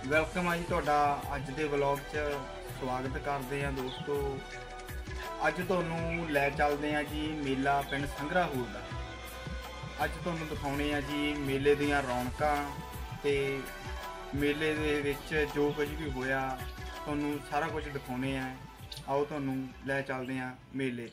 Welcome है जी तुहाडा अज दे vlog च स्वागत करते हैं दोस्तों। अज तुहानूं लै चलते हैं जी मेला पिंड संघरा हूल का। अज तुहानूं दिखाउने हैं जी मेले दीयां रौनकां ते मेले दे विच जो कुछ भी होया तुहानूं सारा कुछ दिखाउने हैं। आओ तुहानूं लै चलते हैं मेले।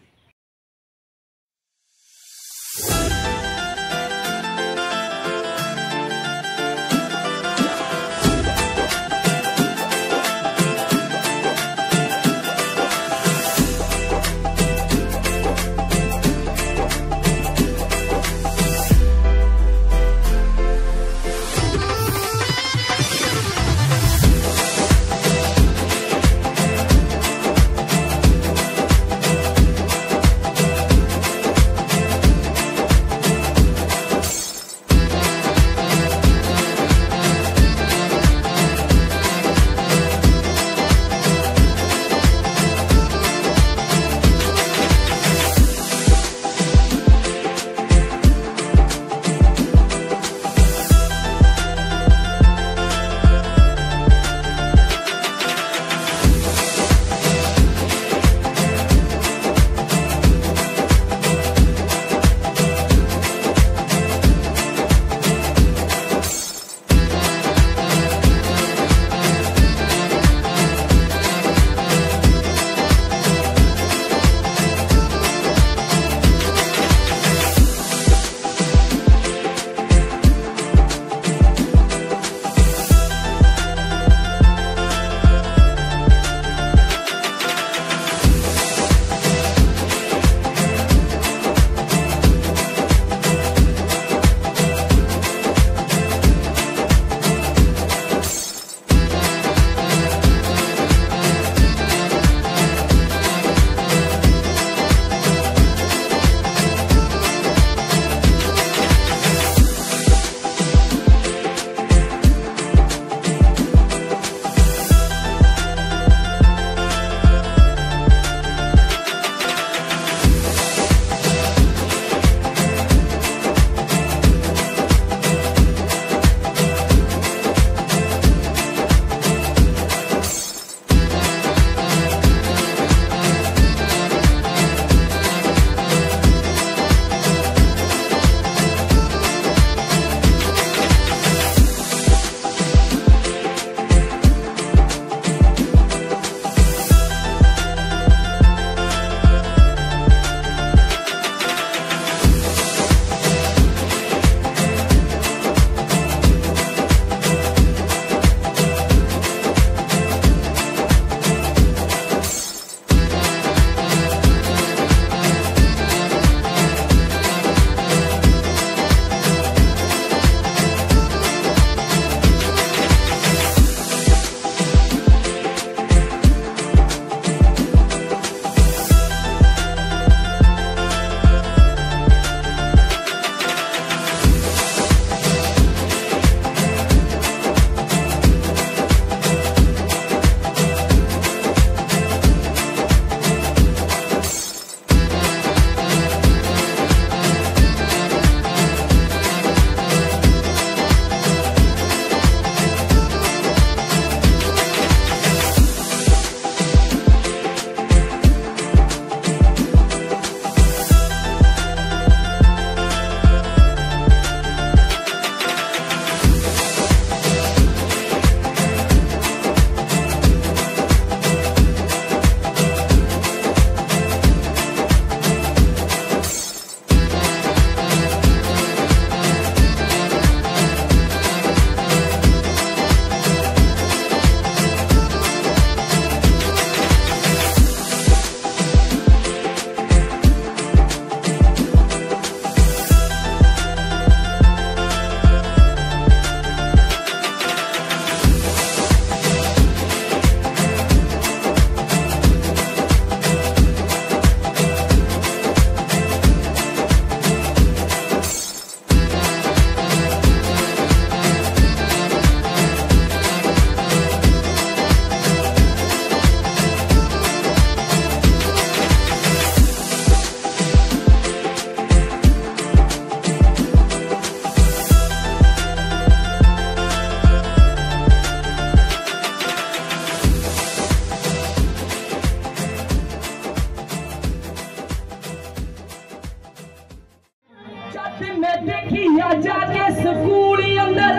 मैं देखी जाके स्कूल अंदर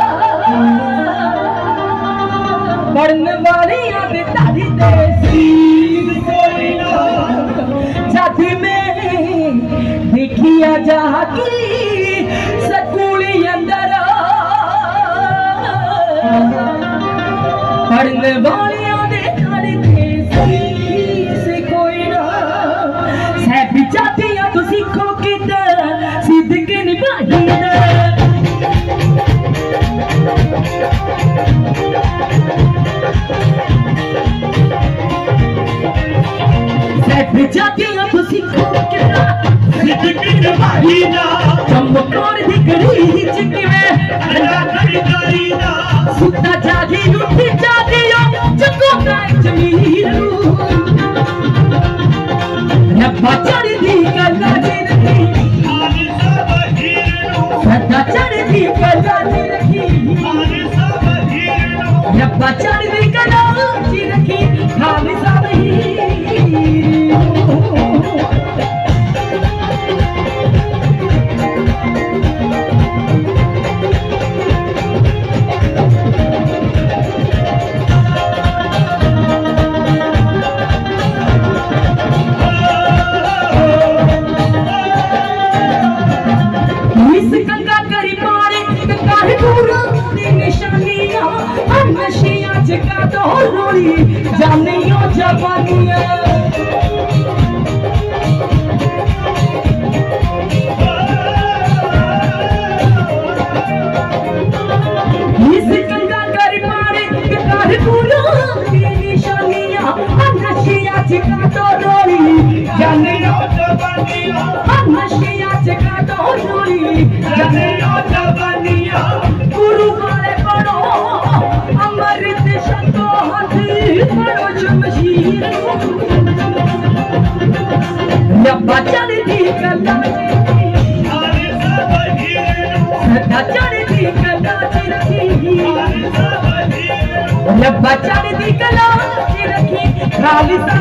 पढ़ने वाली तारी जब मैं देखी जाके स्कूल अंदर पढ़ने वाली से कोई ना सब चाहती तो सीखो कि सिद्दकी निभाई सब चाहती तो सीखो कि सिद्दकी निभाई ना चमकोर दिखड़ी चिकी में खरीदारी ना सुता जागी उठी जागी जगो का जमीर रब्बा चढ़ दी कला रखी रब्बा चढ़ दी कला रखी रब्बा चढ़ दी कला रखी खालिसा जानियो जवानिया इस गंगा कर मारे कर पूरा निशानिया नशिया चिका तो रोली जानियो जवानिया नशिया चिका तो रोली जानियो जवानिया गुरु वाले पढ़ो अमृत शतो पढ़ो जमशीर रब्बा चढ़ दी कला सदा चढ़ दी कला रखी रब्बा चढ़ दी कला रखी खालिसा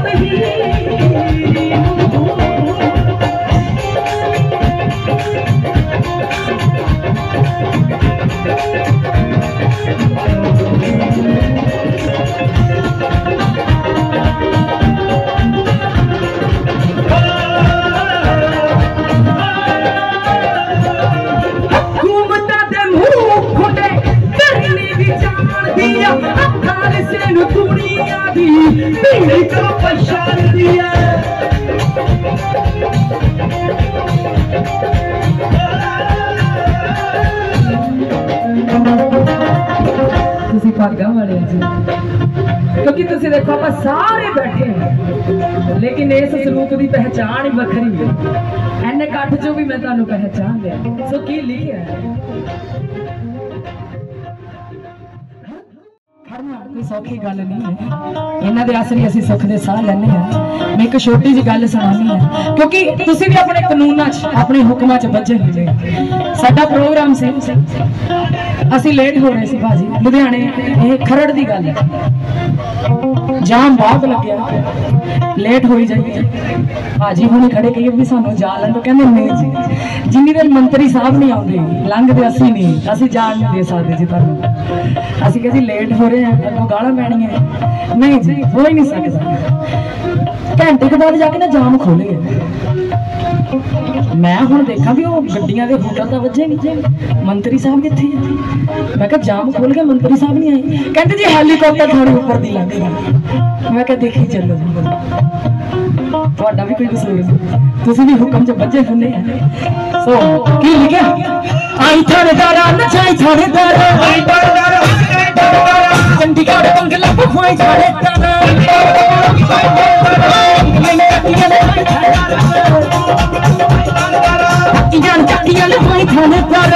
भागा वाले जी क्योंकि तुम देखो आप सारे बैठे हैं लेकिन इस सलूक की पहचान ही वखरी है इन्ने कट चो भी मैं तुहानू पहचान लिया सो की लिखिया कोई सौखी गल नहीं है इन्हां दे आसरे असीं सुख दे साह लैने हैं मैं एक छोटी जी गल सुनानी है क्योंकि तुसीं भी अपने कानूनां च अपने हुक्मां च बज्झे हुए साडा प्रोग्राम सी असीं लेट हो रहे सी भाजी लुधियाने ये खरड़ दी गल है जाम बहुत लग्या लेट हो ही जाइए भाजी हुणे खड़े कही भी सानू जा लंघ कहंदे नहीं जी जिन्नी देर मंत्री साहब नहीं आउंदे लंघदे असीं नहीं असीं जान नहीं दे सकदे जी तुहानू असीं कह जी लेट हो रहे हैं अगों गालां पैणीआं नहीं जी हो ही नहीं सकदा घंटे के बाद जाके ना जाम खोले मैं हुण देखा भी वो गड्डियां दे होटल दा वजे नहीं मंत्री साहब कित्थे है मैं कहा जाम खोल के मंत्री साहब नहीं आए कहते जी हेलीकॉप्टर थोड़ी ऊपर दी लंघ गया मैं कहा देखी चलो ਤੁਹਾਡਾ भी कोई कसूर नहीं तुसीं भी हुक्म च बजे हुंदे सो की लिखिया आई थानेदारा नचाई थानेदारा चंडीगढ़ बंगला बुखवाई थानेदारा चक्कियां लुभाई थानेदारा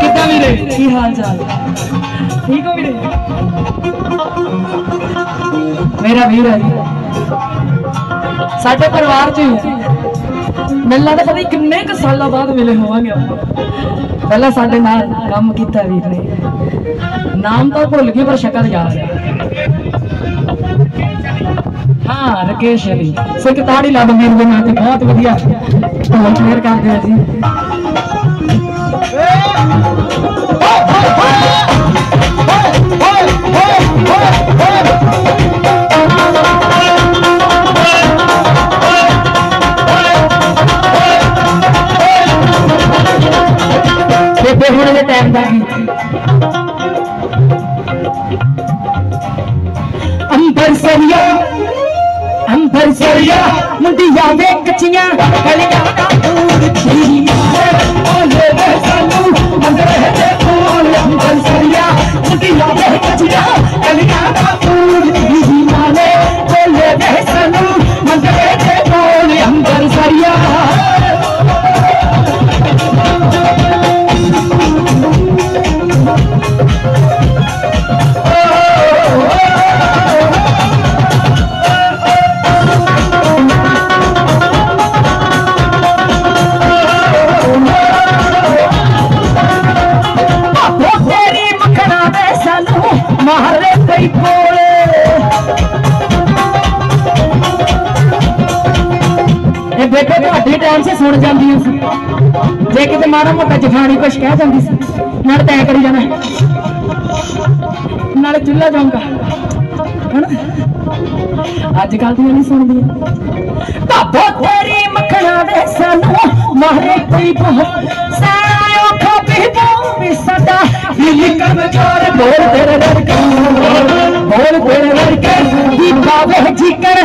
हाल चाल ठीक हो मेरे मेरा वीर है जी साडे परिवार च ही मिलना तो पता किन्ने क सालों बाद मिले होवांगे पहला साडे नाल काम कीता वीर ने नाम तो भुल गई पर शक्ल याद है हाँ राकेश अली सिर्फ ताड़ी ला दो वीर दे नाल ते बहुत वधिया ढोल प्लेयर करदे आ जी होने के टाइम का अंबर सरिया मुंडिया वे कच्चियां गलियां ना दूर थी ओले वे सानू अंदर है फूल अंबर सरिया मुंडिया वे कच्चियां गलियां ना दूर थी माने ओले वे सानू अंदर है फूल अंबर सरिया बेटे तो टाइम से सुन जाती जे कि माड़ा मोटा जफानी कुछ कह जाती नाले तय करी जाना नाले चूल्हा जाऊंगा है ना अजकल तो नहीं सुनती बाबा तेरी मखना दे सानू मारे कोई सदा कमजोर बोल तेरे लड़के बाबे जी कर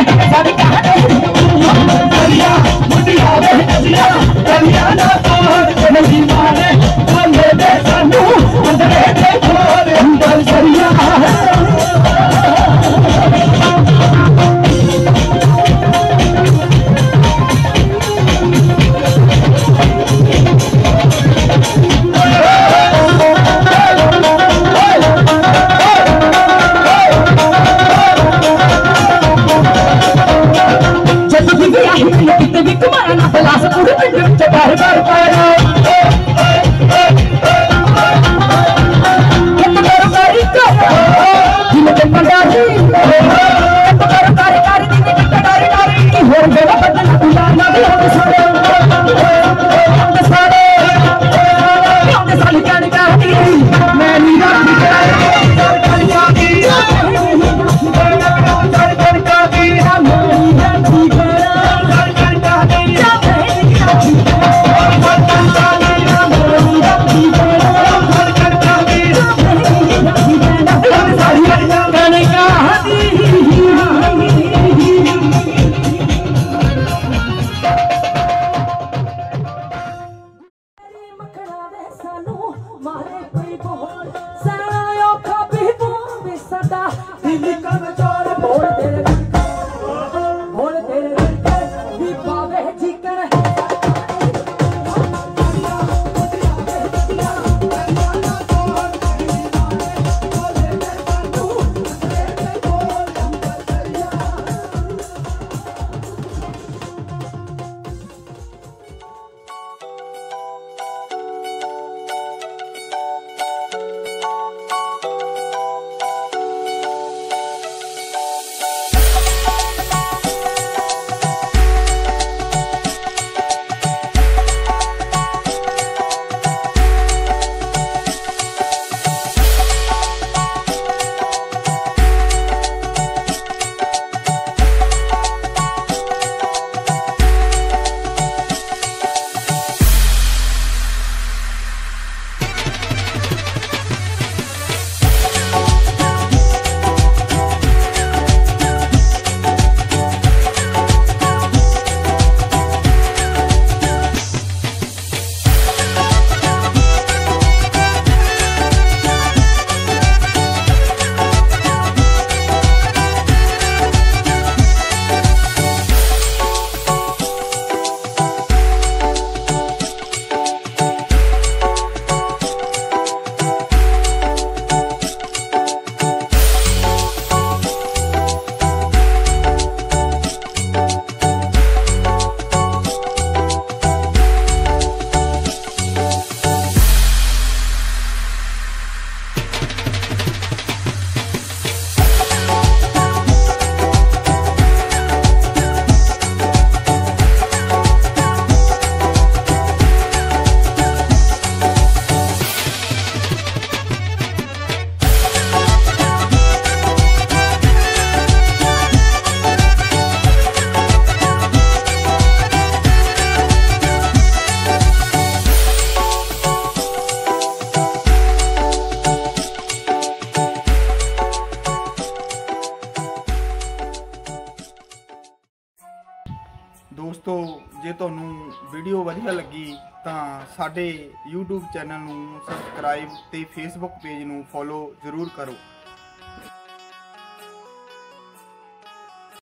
ਦੋਸਤੋ ਜੇ ਤੁਹਾਨੂੰ ਵੀਡੀਓ ਵਧੀਆ ਲੱਗੀ ਤਾਂ ਸਾਡੇ YouTube ਚੈਨਲ ਨੂੰ ਸਬਸਕ੍ਰਾਈਬ ਤੇ Facebook ਪੇਜ ਨੂੰ ਫੋਲੋ ਜ਼ਰੂਰ ਕਰੋ।